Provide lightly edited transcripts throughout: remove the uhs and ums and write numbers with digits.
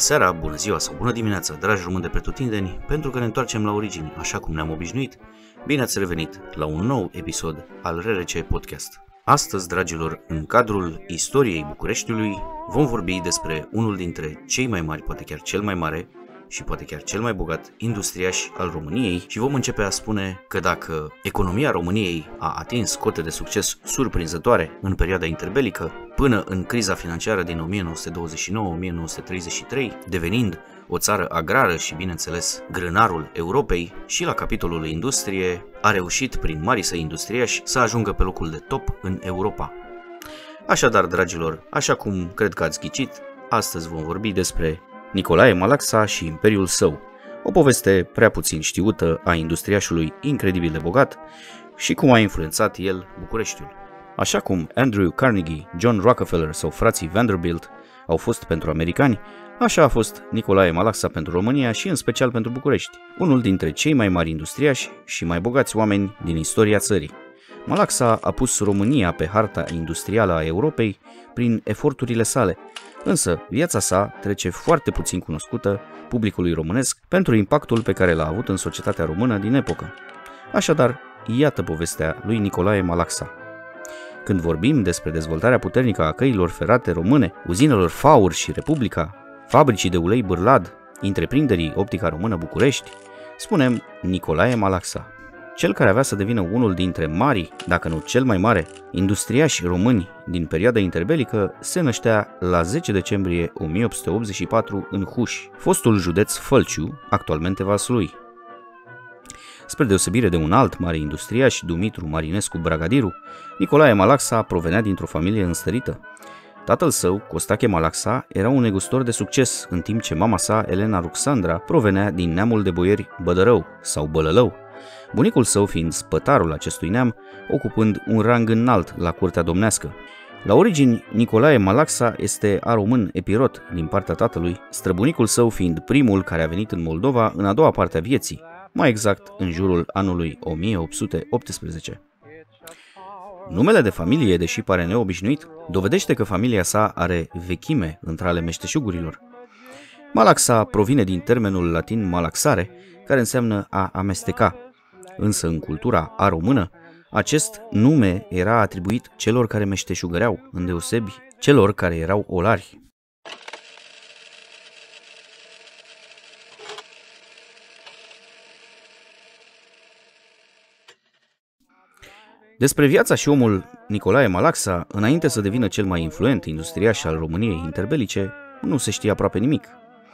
seara, bună ziua sau bună dimineața, dragi români de pretutindeni, pentru că ne întoarcem la origini, așa cum ne-am obișnuit. Bine ați revenit la un nou episod al RRC Podcast. Astăzi, dragilor, în cadrul istoriei Bucureștiului, vom vorbi despre unul dintre cei mai mari, poate chiar cel mai mare și poate chiar cel mai bogat industriaș al României și vom începe a spune că dacă economia României a atins cote de succes surprinzătoare în perioada interbelică, până în criza financiară din 1929-1933, devenind o țară agrară și, bineînțeles, grânarul Europei, și la capitolul industrie a reușit, prin marii săi industriași, să ajungă pe locul de top în Europa. Așadar, dragilor, așa cum cred că ați ghicit, astăzi vom vorbi despre Nicolae Malaxa și imperiul său, o poveste prea puțin știută a industriașului incredibil de bogat și cum a influențat el Bucureștiul. Așa cum Andrew Carnegie, John Rockefeller sau frații Vanderbilt au fost pentru americani, așa a fost Nicolae Malaxa pentru România și în special pentru București, unul dintre cei mai mari industriași și mai bogați oameni din istoria țării. Malaxa a pus România pe harta industrială a Europei prin eforturile sale, însă viața sa trece foarte puțin cunoscută publicului românesc pentru impactul pe care l-a avut în societatea română din epocă. Așadar, iată povestea lui Nicolae Malaxa. Când vorbim despre dezvoltarea puternică a căilor ferate române, uzinelor Faur și Republica, fabricii de ulei Bârlad, întreprinderii Optica Română București, spunem Nicolae Malaxa, cel care avea să devină unul dintre marii, dacă nu cel mai mare, industriași români din perioada interbelică, se năștea la 10 decembrie 1884 în Huș, fostul județ Fălciu, actualmente Vaslui. Spre deosebire de un alt mare industriaș, Dumitru Marinescu Bragadiru, Nicolae Malaxa provenea dintr-o familie înstărită. Tatăl său, Costache Malaxa, era un negustor de succes, în timp ce mama sa, Elena Ruxandra, provenea din neamul de boieri Bădărău sau Bălălău, bunicul său fiind spătarul acestui neam, ocupând un rang înalt la curtea domnească. La origini, Nicolae Malaxa este aromân epirot din partea tatălui, străbunicul său fiind primul care a venit în Moldova în a doua parte a vieții, mai exact în jurul anului 1818. Numele de familie, deși pare neobișnuit, dovedește că familia sa are vechime între ale meșteșugurilor. Malaxa provine din termenul latin malaxare, care înseamnă a amesteca, însă în cultura română, acest nume era atribuit celor care meșteșugăreau, îndeosebi celor care erau olari. Despre viața și omul Nicolae Malaxa, înainte să devină cel mai influent industriaș al României interbelice, nu se știe aproape nimic.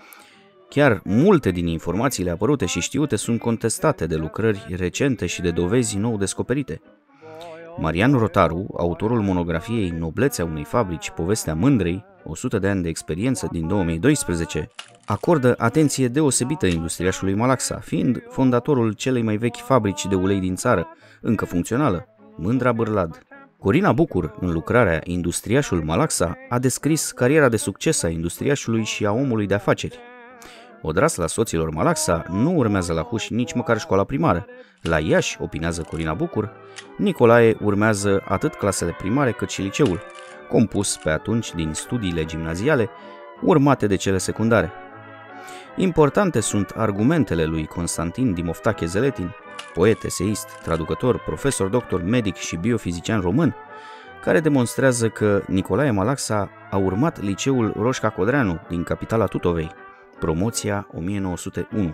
Chiar multe din informațiile apărute și știute sunt contestate de lucrări recente și de dovezi nou descoperite. Marian Rotaru, autorul monografiei Noblețea unei fabrici, povestea mândrei, 100 de ani de experiență din 2012, acordă atenție deosebită industriașului Malaxa, fiind fondatorul celei mai vechi fabrici de ulei din țară, încă funcțională, Mândra Bârlad. Corina Bucur, în lucrarea Industriașul Malaxa, a descris cariera de succes a industriașului și a omului de afaceri. Odrasla soților Malaxa nu urmează la Huș nici măcar școala primară. La Iași, opinează Corina Bucur, Nicolae urmează atât clasele primare cât și liceul, compus pe atunci din studiile gimnaziale, urmate de cele secundare. Importante sunt argumentele lui Constantin Dimoftache Zeletin, poet, eseist, traducător, profesor, doctor, medic și biofizician român, care demonstrează că Nicolae Malaxa a urmat liceul Roșca Codreanu din capitala Tutovei, promoția 1901.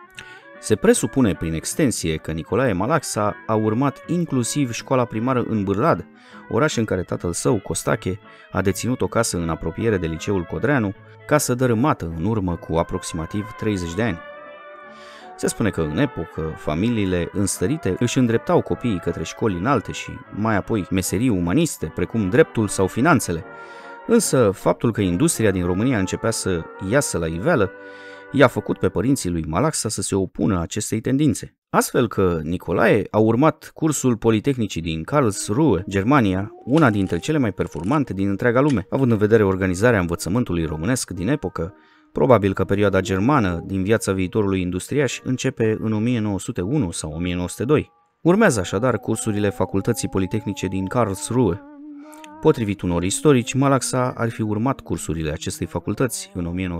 Se presupune prin extensie că Nicolae Malaxa a urmat inclusiv școala primară în Bârlad, oraș în care tatăl său, Costache, a deținut o casă în apropiere de liceul Codreanu, casă dărâmată în urmă cu aproximativ 30 de ani. Se spune că în epocă, familiile înstărite își îndreptau copiii către școli înalte și mai apoi meserii umaniste, precum dreptul sau finanțele, însă faptul că industria din România începea să iasă la iveală i-a făcut pe părinții lui Malaxa să se opună acestei tendințe. Astfel că Nicolae a urmat cursul Politehnicii din Karlsruhe, Germania, una dintre cele mai performante din întreaga lume, având în vedere organizarea învățământului românesc din epocă. Probabil că perioada germană din viața viitorului industriaș începe în 1901 sau 1902. Urmează așadar cursurile Facultății Politehnice din Karlsruhe. Potrivit unor istorici, Malaxa ar fi urmat cursurile acestei facultăți în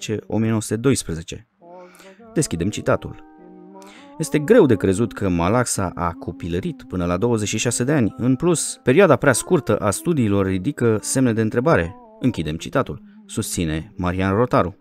1910-1912. Deschidem citatul. Este greu de crezut că Malaxa a copilărit până la 26 de ani. În plus, perioada prea scurtă a studiilor ridică semne de întrebare. Închidem citatul, susține Marian Rotaru.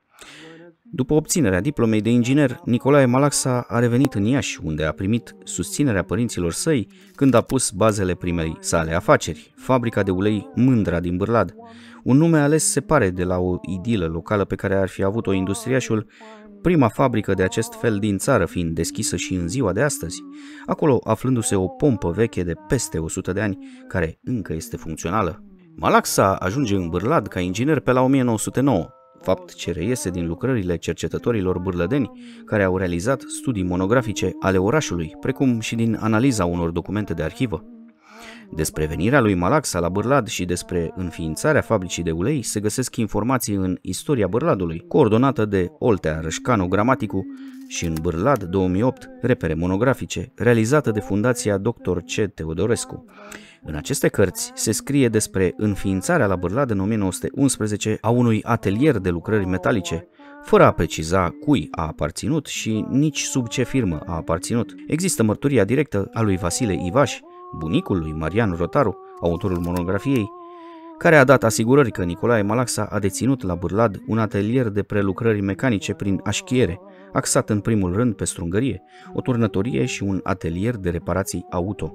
După obținerea diplomei de inginer, Nicolae Malaxa a revenit în Iași, unde a primit susținerea părinților săi când a pus bazele primei sale afaceri, fabrica de ulei Mândra din Bârlad, un nume ales se pare de la o idilă locală pe care ar fi avut-o industriașul, prima fabrică de acest fel din țară fiind deschisă și în ziua de astăzi, acolo aflându-se o pompă veche de peste 100 de ani, care încă este funcțională. Malaxa ajunge în Bârlad ca inginer pe la 1909, fapt ce reiese din lucrările cercetătorilor bârlădeni care au realizat studii monografice ale orașului, precum și din analiza unor documente de arhivă. Despre venirea lui Malaxa la Bârlad și despre înființarea fabricii de ulei se găsesc informații în Istoria Bârladului, coordonată de Oltea Rășcanu Gramaticu, și în Bârlad 2008, repere monografice, realizată de Fundația Dr. C. Teodorescu. În aceste cărți se scrie despre înființarea la Bârlad în 1911 a unui atelier de lucrări metalice, fără a preciza cui a aparținut și nici sub ce firmă a aparținut. Există mărturia directă a lui Vasile Ivaș, bunicul lui Marian Rotaru, autorul monografiei, care a dat asigurări că Nicolae Malaxa a deținut la Bârlad un atelier de prelucrări mecanice prin așchiere, axat în primul rând pe strungărie, o turnătorie și un atelier de reparații auto.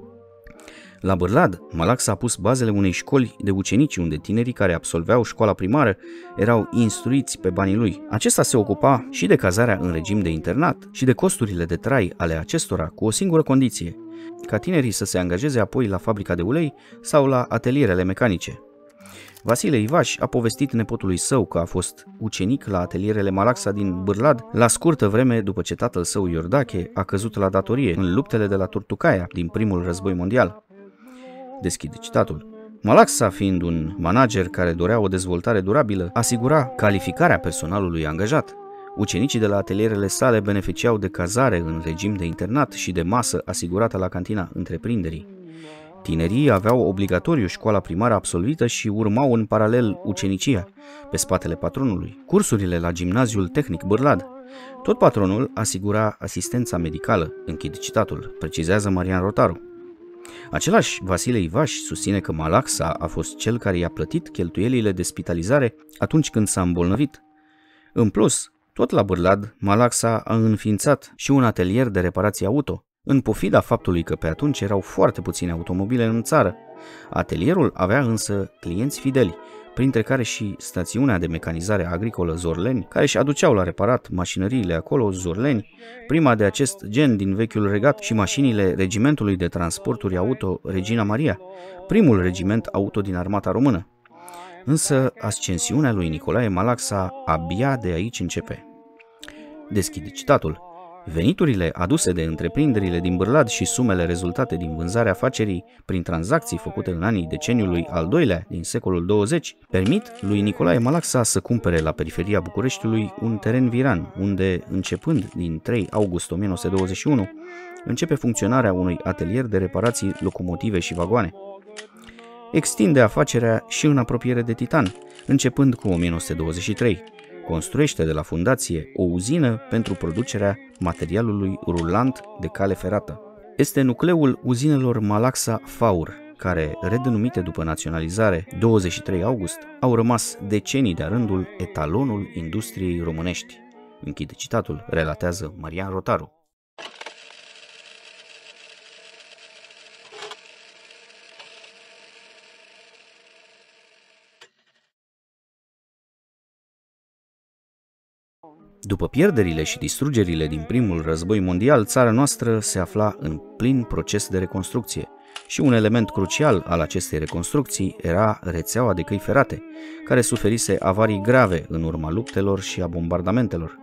La Bârlad, Malaxa a pus bazele unei școli de ucenici unde tinerii care absolveau școala primară erau instruiți pe banii lui. Acesta se ocupa și de cazarea în regim de internat și de costurile de trai ale acestora cu o singură condiție, ca tinerii să se angajeze apoi la fabrica de ulei sau la atelierele mecanice. Vasile Ivaș a povestit nepotului său că a fost ucenic la atelierele Malaxa din Bârlad la scurtă vreme după ce tatăl său Iordache a căzut la datorie în luptele de la Turtucaia din primul război mondial. Deschide citatul. Malaxa, fiind un manager care dorea o dezvoltare durabilă, asigura calificarea personalului angajat. Ucenicii de la atelierele sale beneficiau de cazare în regim de internat și de masă asigurată la cantina întreprinderii. Tinerii aveau obligatoriu școala primară absolvită și urmau în paralel ucenicia, pe spatele patronului, cursurile la Gimnaziul Tehnic Bârlad. Tot patronul asigura asistența medicală, închid citatul, precizează Marian Rotaru. Același Vasile Ivaș susține că Malaxa a fost cel care i-a plătit cheltuielile de spitalizare atunci când s-a îmbolnăvit. În plus, tot la Bârlad, Malaxa a înființat și un atelier de reparații auto, în pofida faptului că pe atunci erau foarte puține automobile în țară. Atelierul avea însă clienți fideli, printre care și stațiunea de mecanizare agricolă Zorleni, care își aduceau la reparat mașinăriile acolo Zorleni, prima de acest gen din vechiul regat, și mașinile regimentului de transporturi auto Regina Maria, primul regiment auto din armata română. Însă ascensiunea lui Nicolae Malaxa abia de aici începe. Deschide citatul. Veniturile aduse de întreprinderile din Bârlad și sumele rezultate din vânzarea afacerii prin tranzacții făcute în anii deceniului al doilea din secolul 20 permit lui Nicolae Malaxa să cumpere la periferia Bucureștiului un teren viran, unde, începând din 3 august 1921, începe funcționarea unui atelier de reparații locomotive și vagoane. Extinde afacerea și în apropiere de Titan, începând cu 1923. Construiește de la fundație o uzină pentru producerea materialului rulant de cale ferată. Este nucleul uzinelor Malaxa Faur, care, redenumite după naționalizare 23 august, au rămas decenii de-a rândul etalonul industriei românești. Închide citatul, relatează Marian Rotaru. După pierderile și distrugerile din primul război mondial, țara noastră se afla în plin proces de reconstrucție și un element crucial al acestei reconstrucții era rețeaua de căi ferate, care suferise avarii grave în urma luptelor și a bombardamentelor.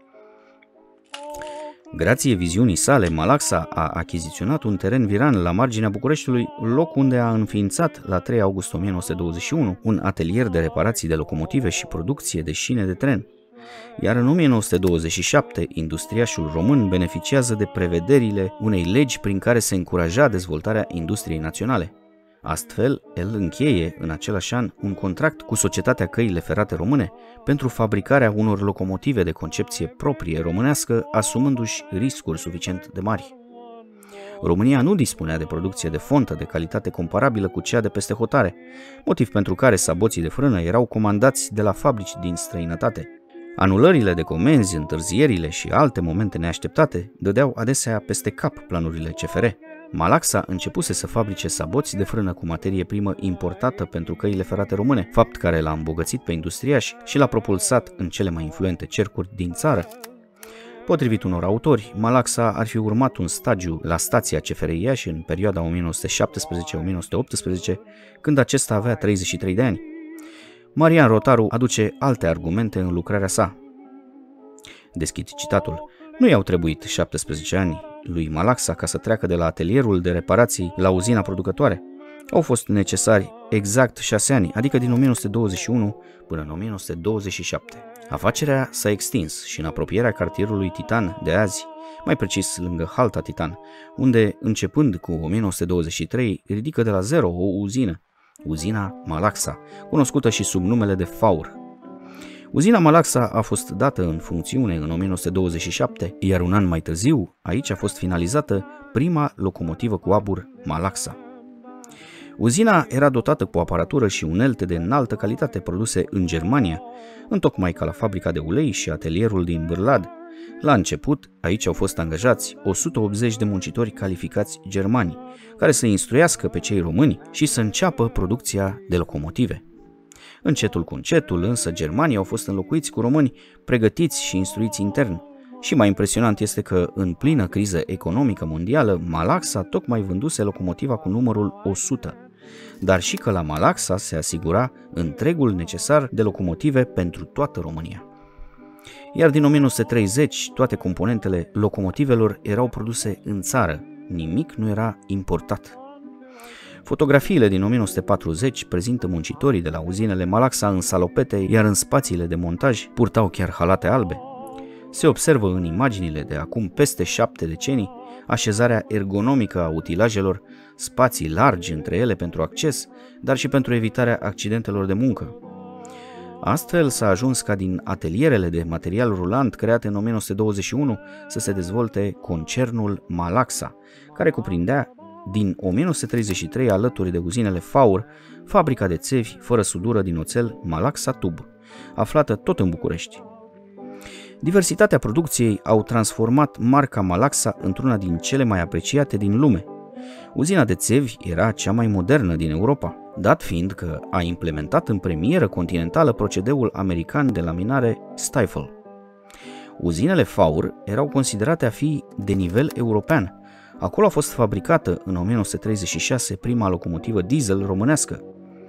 Grație viziunii sale, Malaxa a achiziționat un teren viran la marginea Bucureștiului, loc unde a înființat la 3 august 1921 un atelier de reparații de locomotive și producție de șine de tren. Iar în 1927, industriașul român beneficiază de prevederile unei legi prin care se încuraja dezvoltarea industriei naționale. Astfel, el încheie în același an un contract cu Societatea Căile Ferate Române pentru fabricarea unor locomotive de concepție proprie românească, asumându-și riscuri suficient de mari. România nu dispunea de producție de fontă de calitate comparabilă cu cea de peste hotare, motiv pentru care saboții de frână erau comandați de la fabrici din străinătate. Anulările de comenzi, întârzierile și alte momente neașteptate dădeau adesea peste cap planurile CFR. Malaxa începuse să fabrice saboți de frână cu materie primă importată pentru căile ferate române, fapt care l-a îmbogățit pe industriași și l-a propulsat în cele mai influente cercuri din țară. Potrivit unor autori, Malaxa ar fi urmat un stagiu la stația CFR Iași în perioada 1917-1918, când acesta avea 33 de ani. Marian Rotaru aduce alte argumente în lucrarea sa. Deschid citatul. Nu i-au trebuit 17 ani lui Malaxa ca să treacă de la atelierul de reparații la uzina producătoare. Au fost necesari exact 6 ani, adică din 1921 până în 1927. Afacerea s-a extins și în apropierea cartierului Titan de azi, mai precis lângă Halta Titan, unde, începând cu 1923, ridică de la zero o uzină, uzina Malaxa, cunoscută și sub numele de FAUR. Uzina Malaxa a fost dată în funcțiune în 1927, iar un an mai târziu, aici a fost finalizată prima locomotivă cu abur Malaxa. Uzina era dotată cu aparatură și unelte de înaltă calitate produse în Germania, întocmai ca la fabrica de ulei și atelierul din Bârlad. La început, aici au fost angajați 180 de muncitori calificați germani, care să instruiască pe cei români și să înceapă producția de locomotive. Încetul cu încetul, însă, germanii au fost înlocuiți cu români pregătiți și instruiți intern. Și mai impresionant este că, în plină criză economică mondială, Malaxa tocmai vânduse locomotiva cu numărul 100, dar și că la Malaxa se asigura întregul necesar de locomotive pentru toată România. Iar din 1930, toate componentele locomotivelor erau produse în țară, nimic nu era importat. Fotografiile din 1940 prezintă muncitorii de la uzinele Malaxa în salopete, iar în spațiile de montaj purtau chiar halate albe. Se observă în imaginile de acum peste 7 decenii așezarea ergonomică a utilajelor, spații largi între ele pentru acces, dar și pentru evitarea accidentelor de muncă. Astfel s-a ajuns ca din atelierele de material rulant create în 1921 să se dezvolte concernul Malaxa, care cuprindea din 1933 alături de uzinele FAUR, fabrica de țevi fără sudură din oțel Malaxa Tub, aflată tot în București. Diversitatea producției au transformat marca Malaxa într-una din cele mai apreciate din lume. Uzina de țevi era cea mai modernă din Europa, dat fiind că a implementat în premieră continentală procedeul american de laminare Stifel. Uzinele FAUR erau considerate a fi de nivel european. Acolo a fost fabricată în 1936 prima locomotivă diesel românească.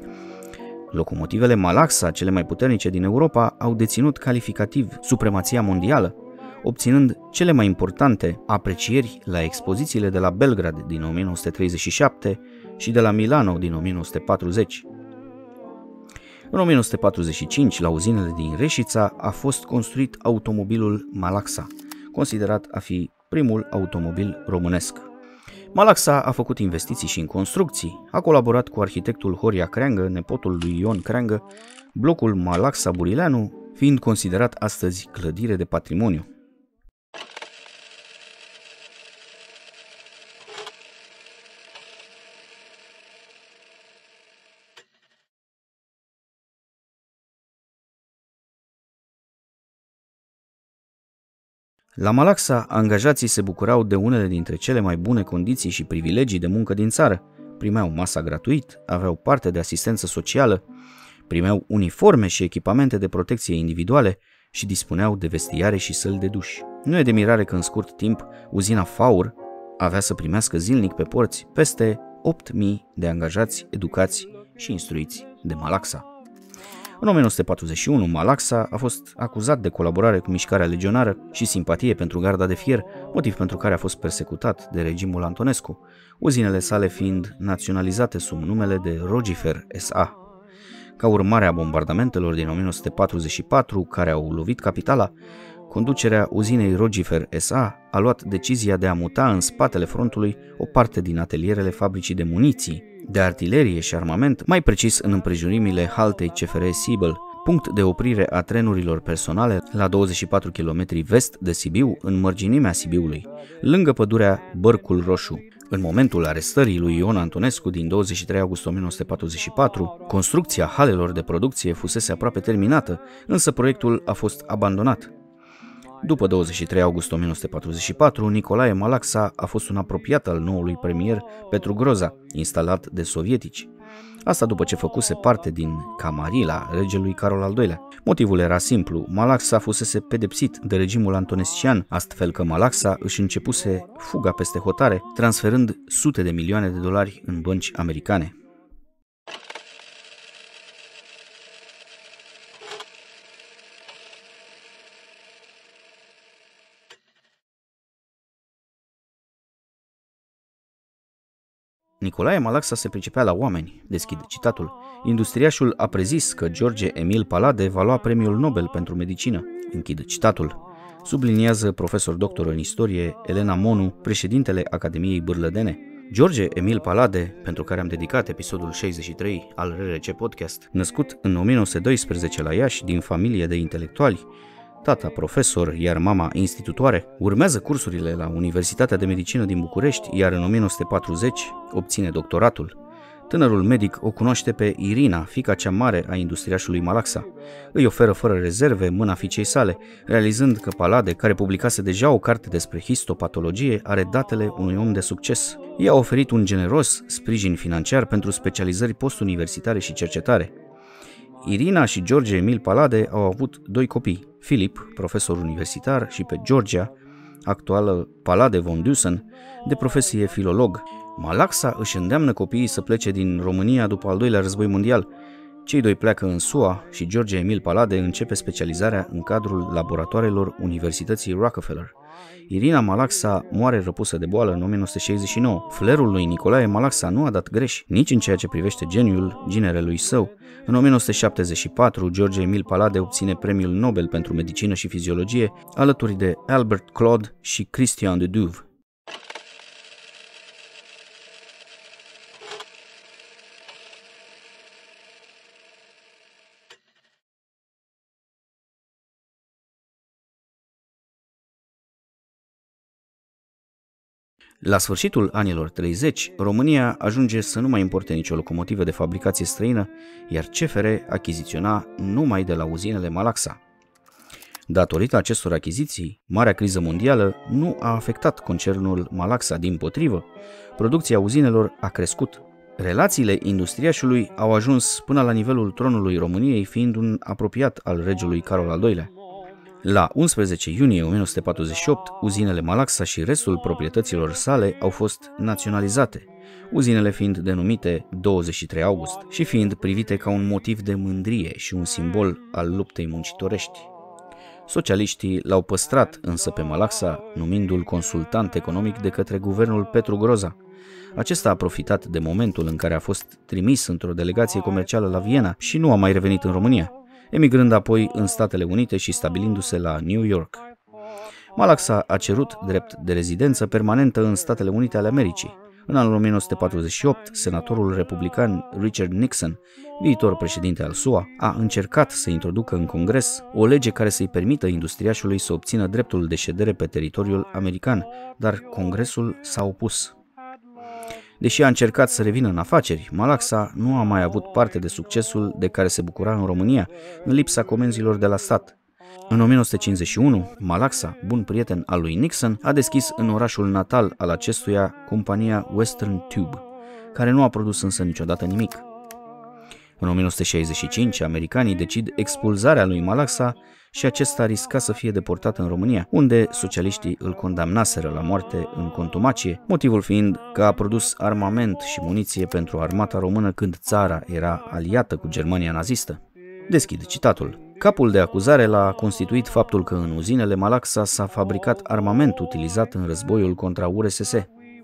Locomotivele Malaxa, cele mai puternice din Europa, au deținut calificativ supremația mondială, obținând cele mai importante aprecieri la expozițiile de la Belgrad din 1937 și de la Milano din 1940. În 1945, la uzinele din Reșița, a fost construit automobilul Malaxa, considerat a fi primul automobil românesc. Malaxa a făcut investiții și în construcții, a colaborat cu arhitectul Horia Creangă, nepotul lui Ion Creangă, blocul Malaxa Burileanu fiind considerat astăzi clădire de patrimoniu. La Malaxa, angajații se bucurau de unele dintre cele mai bune condiții și privilegii de muncă din țară. Primeau masa gratuit, aveau parte de asistență socială, primeau uniforme și echipamente de protecție individuale și dispuneau de vestiare și săli de duș. Nu e de mirare că în scurt timp uzina FAUR avea să primească zilnic pe porți peste 8.000 de angajați educați și instruiți de Malaxa. În 1941, Malaxa a fost acuzat de colaborare cu mișcarea legionară și simpatie pentru Garda de Fier, motiv pentru care a fost persecutat de regimul Antonescu, uzinele sale fiind naționalizate sub numele de Rogifer S.A. Ca urmare a bombardamentelor din 1944, care au lovit capitala, conducerea uzinei Rogifer S.A. a luat decizia de a muta în spatele frontului o parte din atelierele fabricii de muniții, de artilerie și armament, mai precis în împrejurimile haltei CFR Siebel, punct de oprire a trenurilor personale la 24 km vest de Sibiu, în mărginimea Sibiului, lângă pădurea Bărcul Roșu. În momentul arestării lui Ion Antonescu din 23 august 1944, construcția halelor de producție fusese aproape terminată, însă proiectul a fost abandonat. După 23 august 1944, Nicolae Malaxa a fost un apropiat al noului premier Petru Groza, instalat de sovietici. Asta după ce făcuse parte din camarila regelui Carol al II-lea. Motivul era simplu, Malaxa fusese pedepsit de regimul antonescian, astfel că Malaxa își începuse fuga peste hotare, transferând sute de milioane de dolari în bănci americane. Nicolae Malaxa se pricepea la oameni, deschid citatul. Industriașul a prezis că George Emil Palade va lua premiul Nobel pentru medicină, închid citatul. Subliniază profesor doctor în istorie Elena Monu, președintele Academiei Bârlădene. George Emil Palade, pentru care am dedicat episodul 63 al RRC Podcast, născut în 1912 la Iași din familie de intelectuali, tata profesor, iar mama institutoare, urmează cursurile la Universitatea de Medicină din București, iar în 1940 obține doctoratul. Tânărul medic o cunoaște pe Irina, fiica cea mare a industriașului Malaxa. Îi oferă fără rezerve mâna fiicei sale, realizând că Palade, care publicase deja o carte despre histopatologie, are datele unui om de succes. I-a oferit un generos sprijin financiar pentru specializări postuniversitare și cercetare. Irina și George Emil Palade au avut doi copii, Filip, profesor universitar, și pe Georgia, actuală Palade von Dusen, de profesie filolog. Malaxa își îndeamnă copiii să plece din România după al doilea război mondial. Cei doi pleacă în SUA și George Emil Palade începe specializarea în cadrul laboratoarelor Universității Rockefeller. Irina Malaxa moare răpusă de boală în 1969. Flerul lui Nicolae Malaxa nu a dat greș, nici în ceea ce privește geniul ginerelui său. În 1974, George Emil Palade obține premiul Nobel pentru medicină și fiziologie, alături de Albert Claude și Christian de Duve. La sfârșitul anilor 30, România ajunge să nu mai importe nicio locomotivă de fabricație străină, iar CFR achiziționa numai de la uzinele Malaxa. Datorită acestor achiziții, marea criză mondială nu a afectat concernul Malaxa, dimpotrivă, producția uzinelor a crescut. Relațiile industriașului au ajuns până la nivelul tronului României, fiind un apropiat al regelui Carol al II-lea. La 11 iunie 1948, uzinele Malaxa și restul proprietăților sale au fost naționalizate, uzinele fiind denumite 23 august și fiind privite ca un motiv de mândrie și un simbol al luptei muncitorești. Socialiștii l-au păstrat însă pe Malaxa, numindu-l consultant economic de către guvernul Petru Groza. Acesta a profitat de momentul în care a fost trimis într-o delegație comercială la Viena și nu a mai revenit în România, emigrând apoi în Statele Unite și stabilindu-se la New York. Malaxa a cerut drept de rezidență permanentă în Statele Unite ale Americii. În anul 1948, senatorul republican Richard Nixon, viitor președinte al SUA, a încercat să introducă în Congres o lege care să-i permită industriașului să obțină dreptul de ședere pe teritoriul american, dar Congresul s-a opus. Deși a încercat să revină în afaceri, Malaxa nu a mai avut parte de succesul de care se bucura în România, în lipsa comenzilor de la stat. În 1951, Malaxa, bun prieten al lui Nixon, a deschis în orașul natal al acestuia compania Western Tube, care nu a produs însă niciodată nimic. În 1965, americanii decid expulzarea lui Malaxa și acesta risca să fie deportat în România, unde socialiștii îl condamnaseră la moarte în contumacie, motivul fiind că a produs armament și muniție pentru armata română când țara era aliată cu Germania nazistă. Deschid citatul. Capul de acuzare l-a constituit faptul că în uzinele Malaxa s-a fabricat armament utilizat în războiul contra URSS.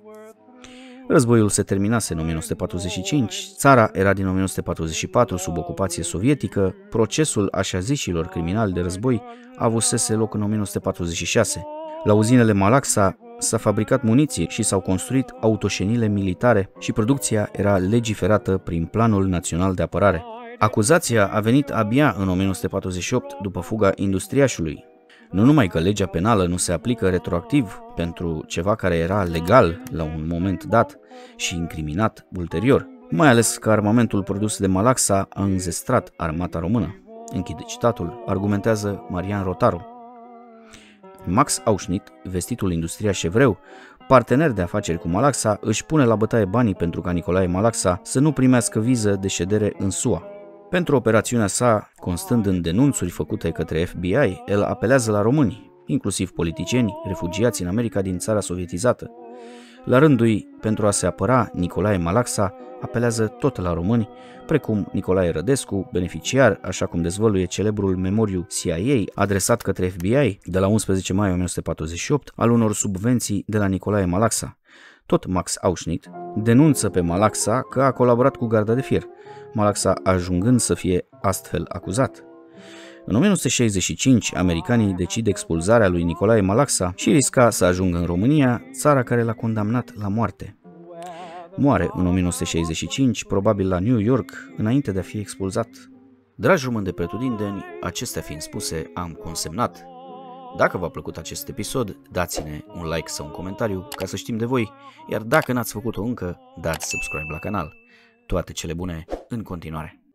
Războiul se terminase în 1945, țara era din 1944 sub ocupație sovietică, procesul așa zișilor criminali de război avusese loc în 1946. La uzinele Malaxa s-a fabricat muniție și s-au construit autoșenile militare și producția era legiferată prin Planul Național de Apărare. Acuzația a venit abia în 1948 după fuga industriașului. Nu numai că legea penală nu se aplică retroactiv pentru ceva care era legal la un moment dat și incriminat ulterior, mai ales că armamentul produs de Malaxa a înzestrat armata română. Închide citatul, argumentează Marian Rotaru. Max Auschnitt, vestitul industriaș evreu, partener de afaceri cu Malaxa, își pune la bătaie banii pentru ca Nicolae Malaxa să nu primească viză de ședere în SUA. Pentru operațiunea sa, constând în denunțuri făcute către FBI, el apelează la români, inclusiv politicieni, refugiați în America din țara sovietizată. La rândul ei, pentru a se apăra, Nicolae Malaxa apelează tot la români, precum Nicolae Rădescu, beneficiar, așa cum dezvăluie celebrul memoriu CIA adresat către FBI de la 11 mai 1948 al unor subvenții de la Nicolae Malaxa. Tot Max Auschnitt denunță pe Malaxa că a colaborat cu Garda de Fier, Malaxa ajungând să fie astfel acuzat. În 1965, americanii decid expulzarea lui Nicolae Malaxa și risca să ajungă în România, țara care l-a condamnat la moarte. Moare în 1965, probabil la New York, înainte de a fi expulzat. Dragi români de pretutindeni, acestea fiind spuse, am consemnat. Dacă v-a plăcut acest episod, dați-ne un like sau un comentariu ca să știm de voi, iar dacă n-ați făcut-o încă, dați subscribe la canal. Toate cele bune în continuare!